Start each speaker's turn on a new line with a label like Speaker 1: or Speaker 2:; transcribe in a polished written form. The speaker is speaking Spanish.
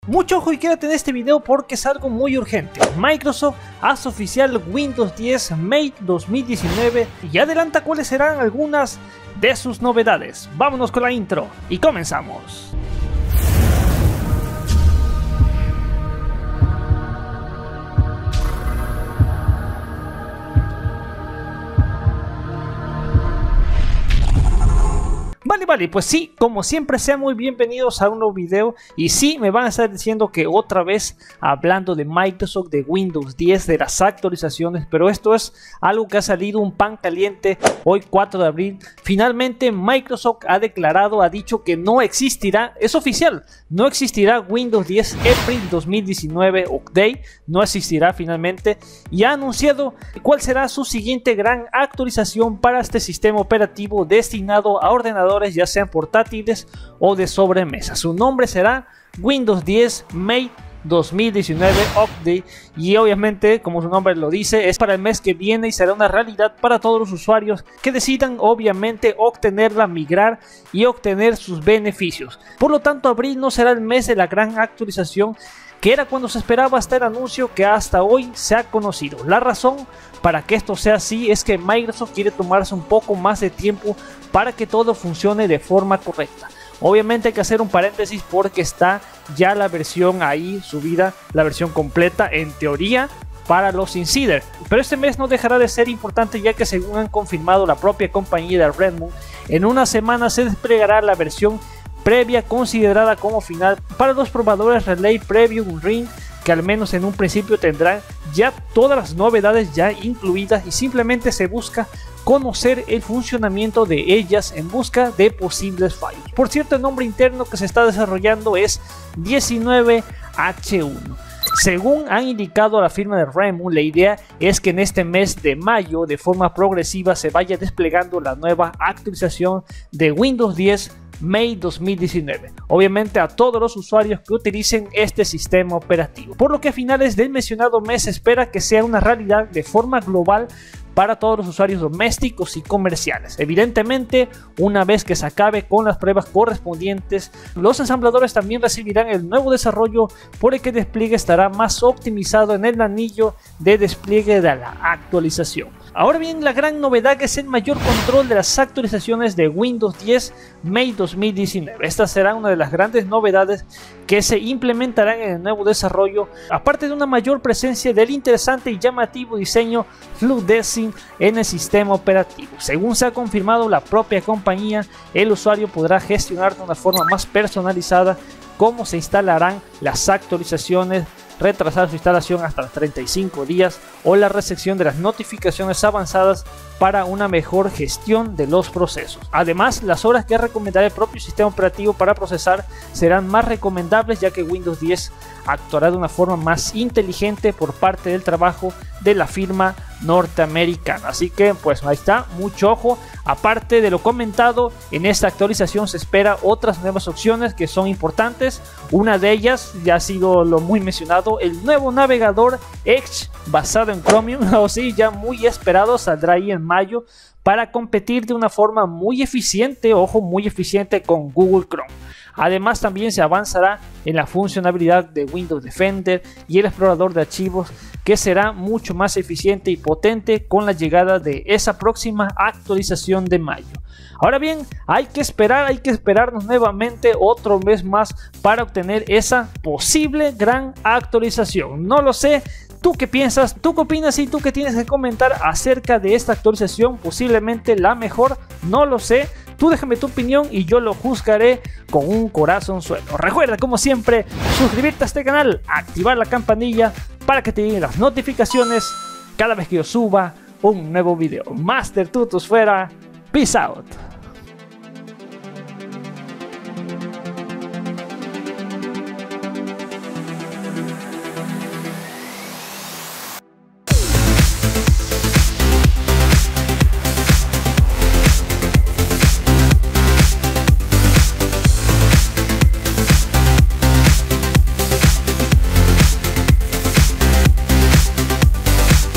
Speaker 1: Mucho ojo y quédate en este video porque es algo muy urgente. Microsoft hace oficial Windows 10 May 2019 y adelanta cuáles serán algunas de sus novedades. Vámonos con la intro y comenzamos. Vale, pues sí, como siempre sean muy bienvenidos a un nuevo video. Y sí, me van a estar diciendo que otra vez hablando de Microsoft, de Windows 10, de las actualizaciones, pero esto es algo que ha salido un pan caliente hoy 4 de abril. Finalmente Microsoft ha dicho que no existirá, es oficial, no existirá Windows 10 April 2019 Update, no existirá finalmente, y ha anunciado cuál será su siguiente gran actualización para este sistema operativo destinado a ordenadores ya sean portátiles o de sobremesa. Su nombre será Windows 10 May 2019 Update y obviamente, como su nombre lo dice, es para el mes que viene y será una realidad para todos los usuarios que decidan obviamente obtenerla, migrar y obtener sus beneficios. Por lo tanto, abril no será el mes de la gran actualización que era cuando se esperaba hasta el anuncio que hasta hoy se ha conocido. La razón para que esto sea así es que Microsoft quiere tomarse un poco más de tiempo para que todo funcione de forma correcta. Obviamente hay que hacer un paréntesis porque está ya la versión ahí subida, la versión completa en teoría para los insiders, pero este mes no dejará de ser importante, ya que según han confirmado la propia compañía de Redmond, en una semana se desplegará la versión previa considerada como final para los probadores Relay Preview Ring, que al menos en un principio tendrán ya todas las novedades ya incluidas y simplemente se busca conocer el funcionamiento de ellas en busca de posibles fallos. Por cierto, el nombre interno que se está desarrollando es 19H1. Según han indicado a la firma de Redmond, la idea es que en este mes de mayo de forma progresiva se vaya desplegando la nueva actualización de Windows 10 May 2019, obviamente a todos los usuarios que utilicen este sistema operativo, por lo que a finales del mencionado mes se espera que sea una realidad de forma global para todos los usuarios domésticos y comerciales. Evidentemente, una vez que se acabe con las pruebas correspondientes, los ensambladores también recibirán el nuevo desarrollo por el que el despliegue estará más optimizado en el anillo de despliegue de la actualización. Ahora bien, la gran novedad es el mayor control de las actualizaciones de Windows 10 May 2019. Esta será una de las grandes novedades que se implementarán en el nuevo desarrollo, aparte de una mayor presencia del interesante y llamativo diseño FluDesing en el sistema operativo. Según se ha confirmado la propia compañía, el usuario podrá gestionar de una forma más personalizada cómo se instalarán las actualizaciones, retrasar su instalación hasta los 35 días o la recepción de las notificaciones avanzadas para una mejor gestión de los procesos. Además, las horas que recomendará el propio sistema operativo para procesar serán más recomendables, ya que Windows 10 actuará de una forma más inteligente por parte del trabajo de la firma norteamericana. Así que pues ahí está, mucho ojo. Aparte de lo comentado, en esta actualización se espera otras nuevas opciones que son importantes. Una de ellas ya ha sido lo muy mencionado, el nuevo navegador Edge basado en Chromium, o sí, ya muy esperado, saldrá ahí en mayo para competir de una forma muy eficiente, ojo, muy eficiente con Google Chrome. Además, también se avanzará en la funcionalidad de Windows Defender y el explorador de archivos, que será mucho más eficiente y potente con la llegada de esa próxima actualización de mayo. Ahora bien, hay que esperarnos nuevamente otro mes más para obtener esa posible gran actualización. No lo sé. ¿Tú qué piensas? ¿Tú qué opinas? ¿Y tú qué tienes que comentar acerca de esta actualización? Posiblemente la mejor, no lo sé. Tú déjame tu opinión y yo lo juzgaré con un corazonzuelo. Recuerda, como siempre, suscribirte a este canal, activar la campanilla para que te lleguen las notificaciones cada vez que yo suba un nuevo video. Master Tutus fuera. Peace out.